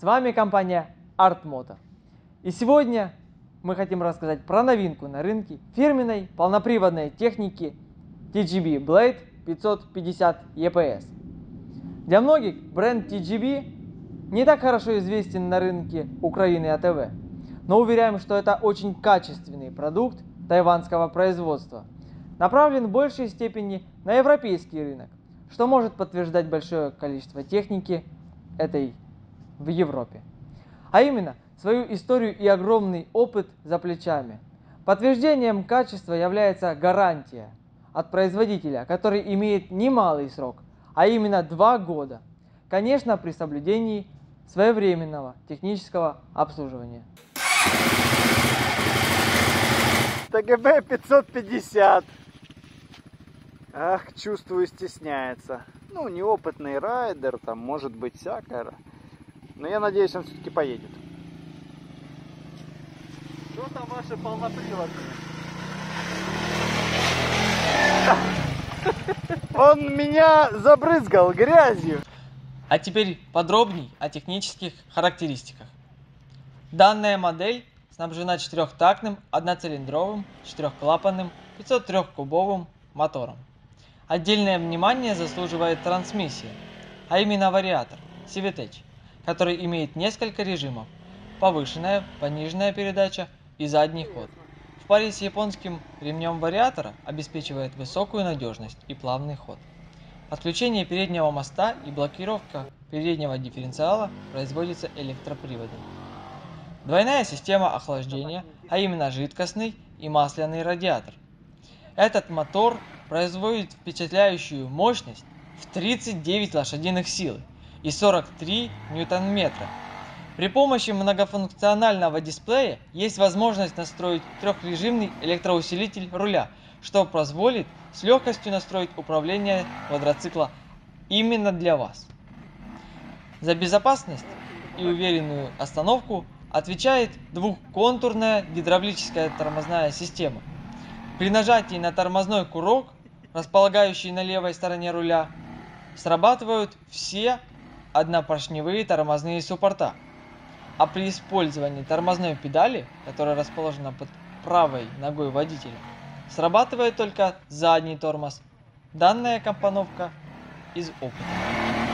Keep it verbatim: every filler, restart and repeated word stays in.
вами компания Art-Moto. И сегодня мы хотим рассказать про новинку на рынке фирменной полноприводной техники ти джи би Blade пятьсот пятьдесят и пи эс. Для многих бренд ти джи би не так хорошо известен на рынке Украины и а тэ вэ, но уверяем, что это очень качественный продукт тайванского производства, направлен в большей степени на европейский рынок, что может подтверждать большое количество техники этой в Европе. А именно, свою историю и огромный опыт за плечами. Подтверждением качества является гарантия от производителя, который имеет немалый срок, а именно два года. Конечно, при соблюдении своевременного технического обслуживания. тэ гэ бэ пятьсот пятьдесят. Ах, чувствую, стесняется. Ну, неопытный райдер, там может быть всякое. Но я надеюсь, он все-таки поедет. Что там ваши полноприводные? Он меня забрызгал грязью. А теперь подробней о технических характеристиках. Данная модель снабжена четырехтактным одноцилиндровым четырехклапанным пятьсот трёхкубовым мотором. Отдельное внимание заслуживает трансмиссия, а именно вариатор си ви ти эйч, который имеет несколько режимов: повышенная, пониженная передача и задний ход. В паре с японским ремнем вариатора обеспечивает высокую надежность и плавный ход. Подключение переднего моста и блокировка переднего дифференциала производится электроприводом. Двойная система охлаждения, а именно жидкостный и масляный радиатор. Этот мотор производит впечатляющую мощность в тридцать девять лошадиных сил и сорок три ньютон-метра. При помощи многофункционального дисплея есть возможность настроить трехрежимный электроусилитель руля, что позволит с легкостью настроить управление квадроцикла именно для вас. За безопасность и уверенную остановку отвечает двухконтурная гидравлическая тормозная система. При нажатии на тормозной курок, располагающий на левой стороне руля, срабатывают все однопоршневые тормозные суппорта, а при использовании тормозной педали, которая расположена под правой ногой водителя, срабатывает только задний тормоз. Данная компоновка из опыта.